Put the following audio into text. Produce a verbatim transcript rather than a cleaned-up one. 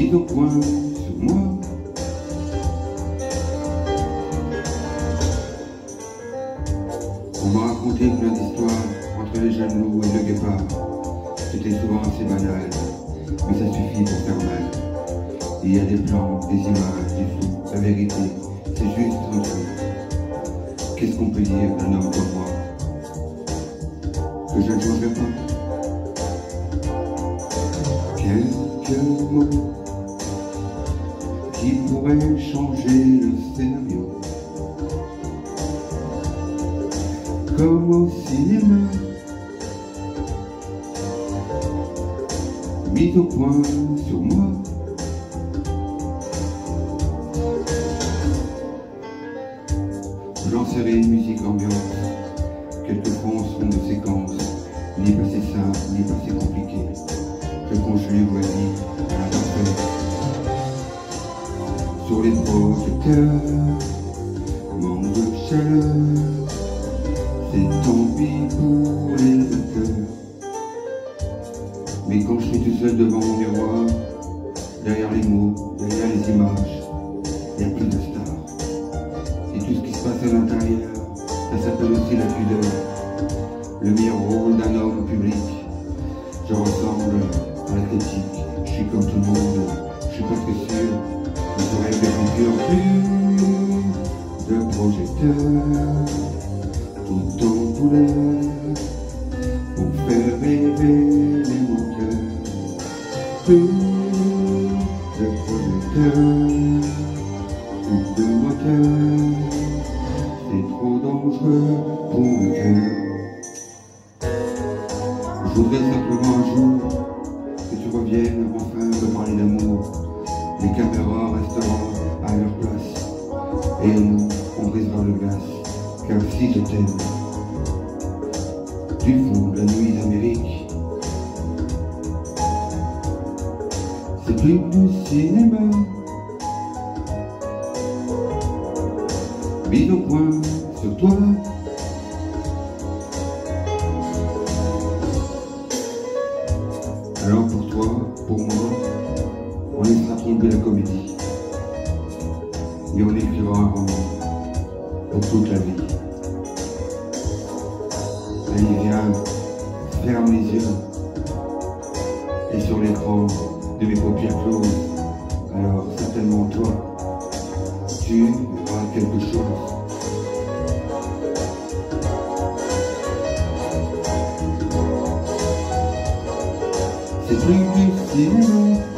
mis au point sur moi. On m'a raconté plein d'histoires entre les jeunes loups et le guépard. C'était souvent assez banal, mais ça suffit pour faire mal. Il y a des plans, des images, des flous, la vérité, c'est juste un truc. Qu'est-ce qu'on peut dire d'un homme comme moi? Que je ne changerai pas. Quelques mots qui pourraient changer le scénario. Comme au cinéma, mis au point sur moi. J'enserai une musique ambiante, quelques fonds de séquence, ni passé simple, ni passé compliqué. Je conjugue la vie à la parfaite. Sur les projecteurs, manque de chaleur, c'est tant pis pour les acteurs. Mais quand je suis tout seul devant mon miroir, derrière les mots, derrière les images, il n'y a plus de stars. Et tout ce qui se passe à l'intérieur, ça s'appelle aussi la pudeur. Le meilleur rôle d'un homme public. Je ressemble à la critique, je suis comme tout le monde, je suis presque sûr. Je serai le futur plus de projecteurs, tout en couleur, pour faire rêver les moteurs. Plus de projecteurs, ou de moteurs, c'est trop dangereux pour le cœur. Je voudrais simplement un jour que tu reviennes enfin me parler d'amour. Les caméras resteront à leur place et nous, on brisera le glace. Car si je t'aime, du fond de la nuit d'Amérique, c'est plus du cinéma. Mis au point sur toi. Alors pour toi, pour moi, on laissera tomber la comédie. Et on écrira un roman pour toute la vie. Allez, viens, ferme les yeux. Et sur l'écran de mes paupières closes, alors certainement toi, tu verras quelque chose. C'est plus du cinéma.